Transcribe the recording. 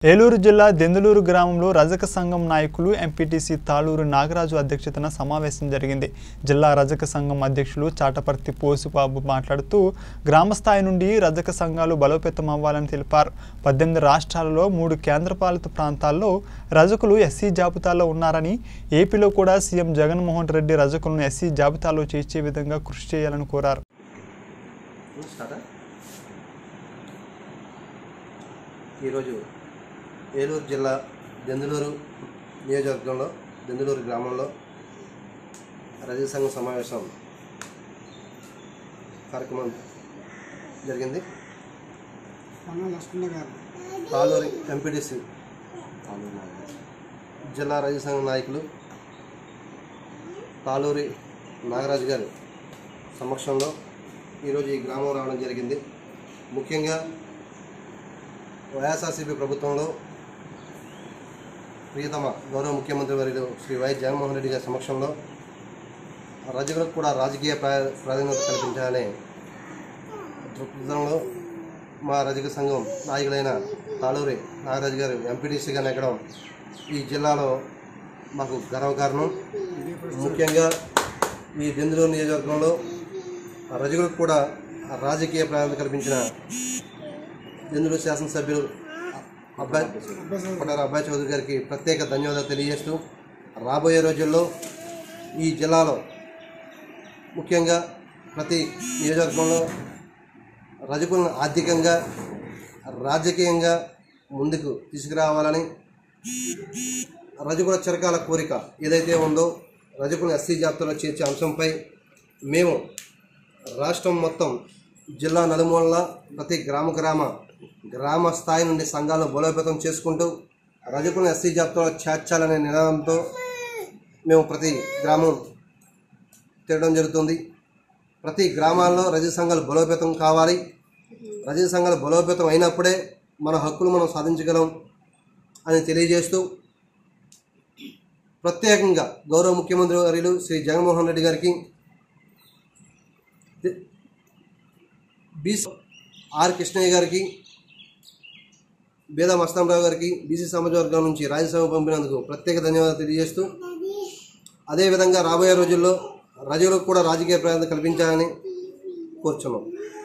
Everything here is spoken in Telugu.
ఏలూరు జిల్లా దెందులూరు గ్రామంలో రజక సంఘం నాయకులు ఎంపీటీసీ తాళూరు నాగరాజు అధ్యక్షతన సమావేశం జరిగింది. జిల్లా రజక సంఘం అధ్యక్షులు చాటపర్తి పోసుబాబు మాట్లాడుతూ గ్రామస్థాయి నుండి రజక సంఘాలు బలోపేతం అవ్వాలని తెలిపారు. 18 రాష్ట్రాలలో 3 కేంద్రపాలిత ప్రాంతాల్లో రజకులు ఎస్సీ జాబితాలో ఉన్నారని, ఏపీలో కూడా సీఎం జగన్మోహన్ రెడ్డి రజకులను ఎస్సీ జాబితాలో చేర్చే విధంగా కృషి చేయాలని కోరారు. ఈరోజు ఏలూరు జిల్లా దెందులూరు నియోజకవర్గంలో దెందులూరు గ్రామంలో రజక సంఘం సమావేశం కార్యక్రమం జరిగింది. తాళూరి ఎంపీటీసీ జిల్లా రజక సంఘం నాయకులు తాళూరి నాగరాజు గారు సమక్షంలో ఈరోజు ఈ గ్రామం రావడం జరిగింది. ముఖ్యంగా వైఎస్ఆర్సీపీ ప్రభుత్వంలో ప్రియతమ గౌరవ ముఖ్యమంత్రి వర్యులు శ్రీ వైఎస్ జగన్మోహన్ రెడ్డి గారి సమక్షంలో రజకులకు కూడా రాజకీయ ప్రాధాన్యత కల్పించాలనే దృక్పథంలో మా రజక సంఘం నాయకులైన తాళూరి నాగరాజు గారు ఎంపీటీసీగా నెగ్గడం ఈ జిల్లాలో మాకు గర్వకారణం. ముఖ్యంగా ఈ దెందులూరు నియోజకవర్గంలో రజకులకు కూడా రాజకీయ ప్రాధాన్యత కల్పించిన దెందులూరు శాసనసభ్యులు అబ్బాయి చౌదరి గారికి ప్రత్యేక ధన్యవాదాలు తెలియజేస్తూ, రాబోయే రోజుల్లో ఈ జిల్లాలో ముఖ్యంగా ప్రతి నియోజకవర్గంలో రజకులను ఆర్థికంగా రాజకీయంగా ముందుకు తీసుకురావాలని, రజకుల చిరకాల కోరిక ఏదైతే ఉందో రజకులను ఎస్సీ జాబితాలో చేర్చే అంశంపై మేము రాష్ట్రం మొత్తం జిల్లా నలుమూలల ప్రతి గ్రామ స్థాయి నుండి సంఘాలను బలోపేతం చేసుకుంటూ రజకులను ఎస్సీ జాబితాలో చేర్చాలనే నినాదంతో మేము ప్రతి గ్రామం తిరగడం జరుగుతుంది. ప్రతి గ్రామాల్లో రజక సంఘాలు బలోపేతం కావాలి. రజక సంఘాలు బలోపేతం అయినప్పుడే మన హక్కులు మనం సాధించగలం అని తెలియజేస్తూ, ప్రత్యేకంగా గౌరవ ముఖ్యమంత్రి వర్యులు శ్రీ జగన్మోహన్ రెడ్డి గారికి, ఆర్ కృష్ణయ్య గారికి, బేదా మస్తాంరావు గారికి బీసీ సమాజ వర్గం నుంచి రాజ్యసభ పంపినందుకు ప్రత్యేక ధన్యవాదాలు తెలియజేస్తూ, అదేవిధంగా రాబోయే రోజుల్లో రజకులకు కూడా రాజకీయ ప్రాధాన్యత కల్పించాలని కోరుచున్నాం.